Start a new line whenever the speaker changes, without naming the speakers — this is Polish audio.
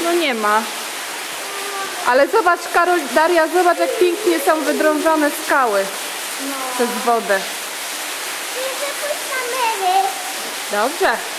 No nie ma. Ale zobacz, Karol, Daria, zobacz, jak pięknie są wydrążone skały przez wodę.
Chcę pójść na mery.
Dobrze.